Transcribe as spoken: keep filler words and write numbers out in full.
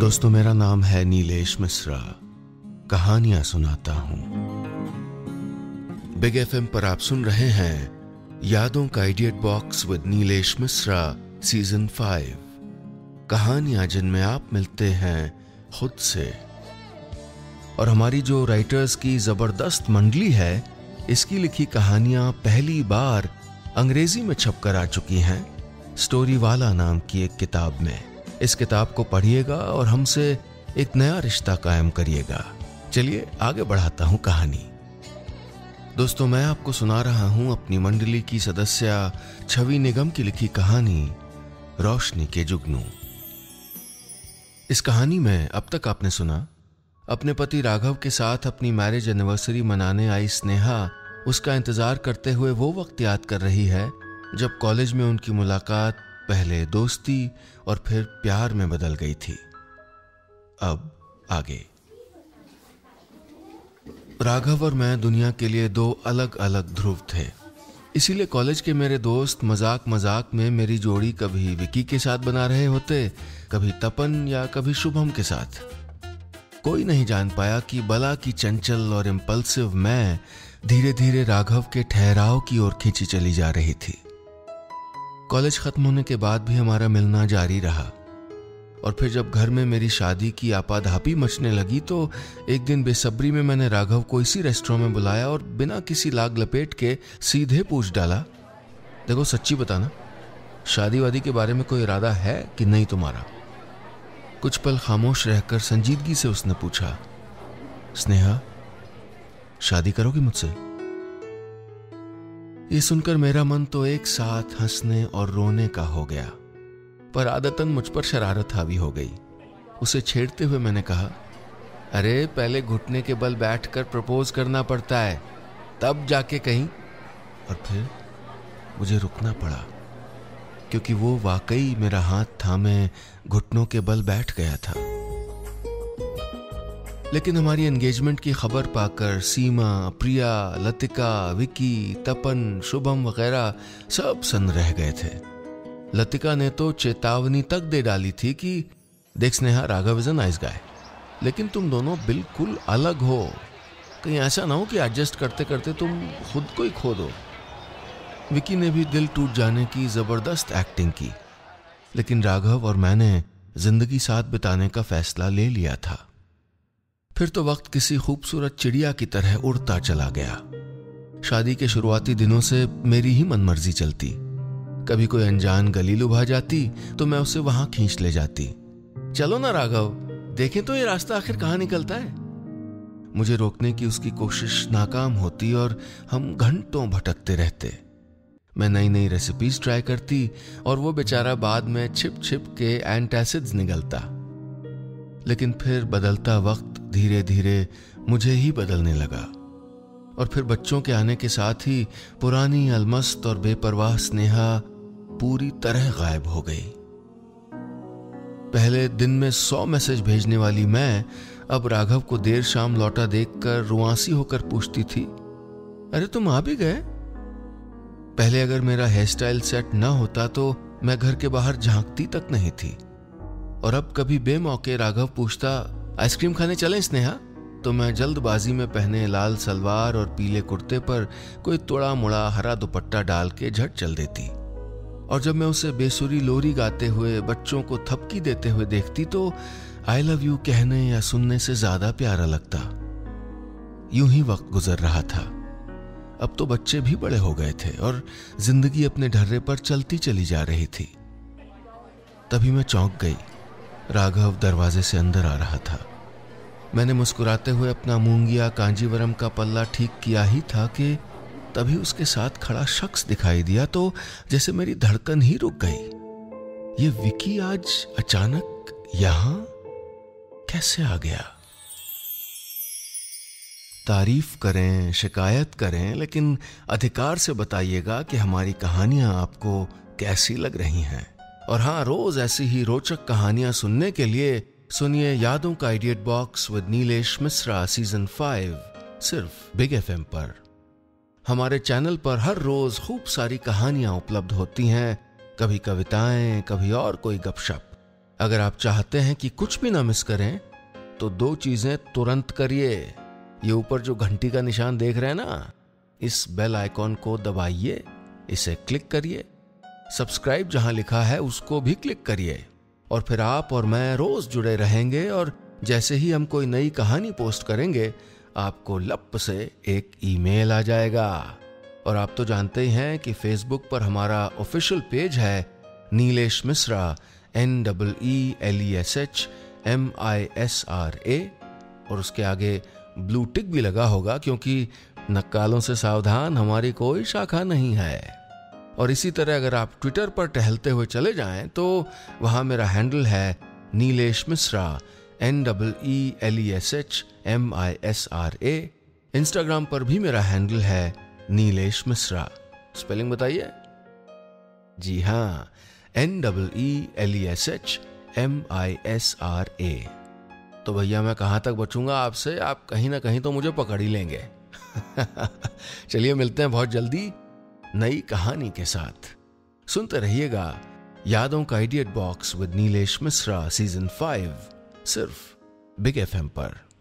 दोस्तों, मेरा नाम है नीलेश मिश्रा। कहानियां सुनाता हूं। बिग एफएम पर आप सुन रहे हैं यादों का idiot box with Nilesh Mishra season five. कहानियां जिनमें आप मिलते हैं खुद से। और हमारी जो राइटर्स की जबरदस्त मंडली है, इसकी लिखी कहानियां पहली बार अंग्रेजी में छपकर आ चुकी हैं स्टोरी वाला नाम की एक किताब में। इस किताब को पढ़िएगा और हमसे एक नया रिश्ता कायम करिएगा। चलिए आगे बढ़ाता हूं कहानी। दोस्तों, मैं आपको सुना रहा हूं अपनी मंडली की सदस्य छवि निगम की लिखी कहानी रोशनी के जुगनू। इस कहानी में अब तक आपने सुना अपने पति राघव के साथ अपनी मैरिज एनिवर्सरी मनाने आई स्नेहा उसका इंतजार करते हुए वो वक्त याद कर रही है जब कॉलेज में उनकी मुलाकात पहले दोस्ती और फिर प्यार में बदल गई थी। अब आगे। राघव और मैं दुनिया के लिए दो अलग अलग ध्रुव थे, इसीलिए कॉलेज के मेरे दोस्त मजाक मजाक में मेरी जोड़ी कभी विकी के साथ बना रहे होते, कभी तपन या कभी शुभम के साथ। कोई नहीं जान पाया कि बला की चंचल और इम्पल्सिव मैं धीरे धीरे राघव के ठहराव की ओर खींची चली जा रही थी। कॉलेज खत्म होने के बाद भी हमारा मिलना जारी रहा और फिर जब घर में मेरी शादी की आपाधापी मचने लगी तो एक दिन बेसब्री में मैंने राघव को इसी रेस्टोरेंट में बुलाया और बिना किसी लाग लपेट के सीधे पूछ डाला, देखो सच्ची बताना, शादी वादी के बारे में कोई इरादा है कि नहीं तुम्हारा? कुछ पल खामोश रहकर संजीदगी से उसने पूछा, स्नेहा शादी करोगी मुझसे? ये सुनकर मेरा मन तो एक साथ हंसने और रोने का हो गया, पर आदतन मुझ पर शरारत हावी हो गई। उसे छेड़ते हुए मैंने कहा, अरे पहले घुटने के बल बैठकर प्रपोज करना पड़ता है, तब जाके कहीं। और फिर मुझे रुकना पड़ा क्योंकि वो वाकई मेरा हाथ थामे घुटनों के बल बैठ गया था। लेकिन हमारी एंगेजमेंट की खबर पाकर सीमा, प्रिया, लतिका, विकी, तपन, शुभम वगैरह सब सन्न रह गए थे। लतिका ने तो चेतावनी तक दे डाली थी कि देख Sneha, Raghav is a nice guy, लेकिन तुम दोनों बिल्कुल अलग हो, कहीं ऐसा ना हो कि एडजस्ट करते करते तुम खुद को ही खो दो। विकी ने भी दिल टूट जाने की जबरदस्त एक्टिंग की, लेकिन राघव और मैंने जिंदगी साथ बिताने का फैसला ले लिया था। फिर तो वक्त किसी खूबसूरत चिड़िया की तरह उड़ता चला गया। शादी के शुरुआती दिनों से मेरी ही मनमर्जी चलती। कभी कोई अनजान गली लुभा जाती तो मैं उसे वहां खींच ले जाती, चलो ना राघव, देखें तो ये रास्ता आखिर कहां निकलता है। मुझे रोकने की उसकी कोशिश नाकाम होती और हम घंटों भटकते रहते। मैं नई नई रेसिपीज ट्राई करती और वो बेचारा बाद में छिप छिप के एंटासिड्स निगलता। लेकिन फिर बदलता वक्त धीरे धीरे मुझे ही बदलने लगा और फिर बच्चों के आने के साथ ही पुरानी अलमस्त और बेपरवाह स्नेहा पूरी तरह गायब हो गई। पहले दिन में सौ मैसेज भेजने वाली मैं अब राघव को देर शाम लौटा देखकर रुआंसी होकर पूछती थी, अरे तुम आ भी गए? पहले अगर मेरा हेयर स्टाइल सेट ना होता तो मैं घर के बाहर झांकती तक नहीं थी। और अब कभी बेमौके राघव पूछता, आइसक्रीम खाने चलें स्नेहा? तो मैं जल्दबाजी में पहने लाल सलवार और पीले कुर्ते पर कोई तोड़ा मुड़ा हरा दुपट्टा डाल के झट चल देती। और जब मैं उसे बेसुरी लोरी गाते हुए बच्चों को थपकी देते हुए देखती तो आई लव यू कहने या सुनने से ज्यादा प्यारा लगता। यूं ही वक्त गुजर रहा था। अब तो बच्चे भी बड़े हो गए थे और जिंदगी अपने ढर्रे पर चलती चली जा रही थी। तभी मैं चौंक गई। राघव दरवाजे से अंदर आ रहा था। मैंने मुस्कुराते हुए अपना मूंगिया कांजीवरम का पल्ला ठीक किया ही था कि तभी उसके साथ खड़ा शख्स दिखाई दिया तो जैसे मेरी धड़कन ही रुक गई। ये विकी आज अचानक यहां कैसे आ गया? तारीफ करें, शिकायत करें, लेकिन अधिकार से बताइएगा कि हमारी कहानियां आपको कैसी लग रही हैं। और हाँ, रोज ऐसी ही रोचक कहानियां सुनने के लिए सुनिए यादों का idiot box with Nilesh Mishra season five, सिर्फ बिग एफएम पर। हमारे चैनल पर हर रोज खूब सारी कहानियां उपलब्ध होती हैं, कभी कविताएं, कभी और कोई गपशप। अगर आप चाहते हैं कि कुछ भी ना मिस करें तो दो चीजें तुरंत करिए। ये ऊपर जो घंटी का निशान देख रहे हैं ना, इस बेल आइकॉन को दबाइए, इसे क्लिक करिए। सब्सक्राइब जहां लिखा है उसको भी क्लिक करिए, और फिर आप और मैं रोज जुड़े रहेंगे। और जैसे ही हम कोई नई कहानी पोस्ट करेंगे आपको लप से एक ईमेल आ जाएगा। और आप तो जानते ही हैं कि फेसबुक पर हमारा ऑफिशियल पेज है Nilesh Mishra, N double E L E S H M I S R A, और उसके आगे ब्लू टिक भी लगा होगा, क्योंकि नक्कालों से सावधान, हमारी कोई शाखा नहीं है। और इसी तरह अगर आप ट्विटर पर टहलते हुए चले जाएं तो वहां मेरा हैंडल है Nilesh Mishra, N double E L E S H M I S R A. Instagram पर भी मेरा हैंडल है नीलेश मिश्रा। स्पेलिंग बताइए। जी हाँ, N double E L E S H M I S R A. तो भैया मैं कहां तक बचूंगा आपसे, आप कहीं ना कहीं तो मुझे पकड़ ही लेंगे। चलिए मिलते हैं बहुत जल्दी नई कहानी के साथ। सुनते रहिएगा यादों का idiot box with Nilesh Mishra season five, सिर्फ बिग एफ एम पर।